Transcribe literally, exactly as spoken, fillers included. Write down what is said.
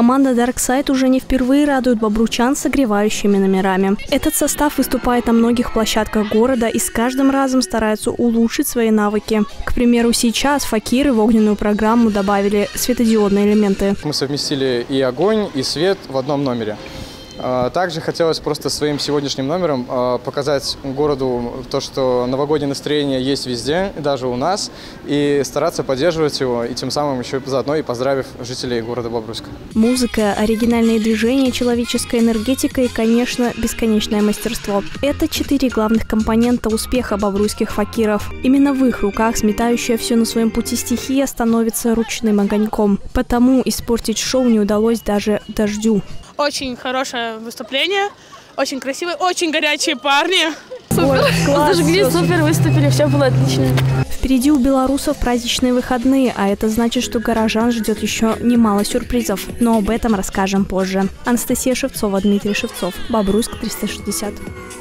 Команда Dark Side уже не впервые радует бобручан согревающими номерами. Этот состав выступает на многих площадках города и с каждым разом стараются улучшить свои навыки. К примеру, сейчас факиры в огненную программу добавили светодиодные элементы. Мы совместили и огонь, и свет в одном номере. Также хотелось просто своим сегодняшним номером показать городу то, что новогоднее настроение есть везде, даже у нас, и стараться поддерживать его, и тем самым еще заодно и поздравив жителей города Бобруйска. Музыка, оригинальные движения, человеческая энергетика и, конечно, бесконечное мастерство. Это четыре главных компонента успеха бобруйских факиров. Именно в их руках сметающая все на своем пути стихия становится ручным огоньком. Потому испортить шоу не удалось даже дождю. Очень хорошее выступление, очень красивые, очень горячие парни. Супер, класс, зажгли, супер выступили, все было отлично. Впереди у белорусов праздничные выходные, а это значит, что горожан ждет еще немало сюрпризов. Но об этом расскажем позже. Анастасия Шевцова, Дмитрий Шевцов, Бобруйск триста шестьдесят.